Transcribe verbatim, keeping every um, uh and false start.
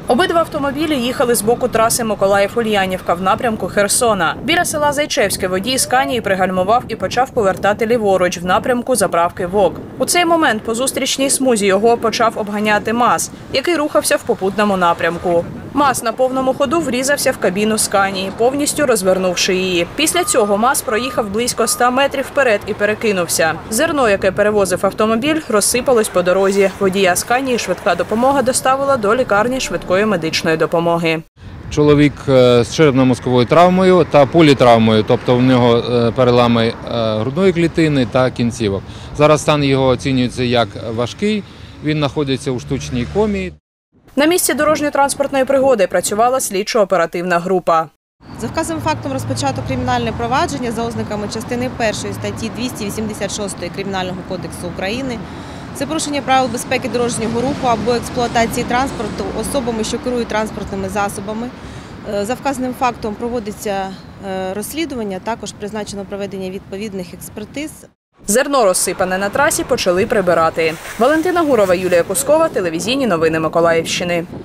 Обидва автомобілі їхали з боку траси Миколаїв-Ульянівка в напрямку Херсона. Біля села Зайчевське водій Сканії пригальмував і почав повертати ліворуч в напрямку заправки ВОК. У цей момент по зустрічній смузі його почав обганяти МАЗ, який рухався в попутному напрямку. МАЗ на повному ходу врізався в кабіну Сканії, повністю розвернувши її. Після цього МАЗ проїхав близько ста метрів вперед і перекинувся. Зерно, яке перевозив автомобіль, розсипалось по дорозі. Водія Сканії швидка допомога доставила до лікарні швидкої медичної допомоги. Чоловік з черепно-мозковою травмою та політравмою, тобто в нього перелами грудної клітини та кінцівок. Зараз стан його оцінюється як важкий, він знаходиться у штучній комі. На місці дорожньо-транспортної пригоди працювала слідчо-оперативна група. За вказаним фактом розпочато кримінальне провадження за ознаками частини першої статті двісті вісімдесят шість Кримінального кодексу України. Це порушення правил безпеки дорожнього руху або експлуатації транспорту особами, що керують транспортними засобами. За вказаним фактом проводиться розслідування, також призначено проведення відповідних експертиз. Зерно, розсипане на трасі, почали прибирати. Валентина Гурова, Юлія Кускова, телевізійні новини Миколаївщини.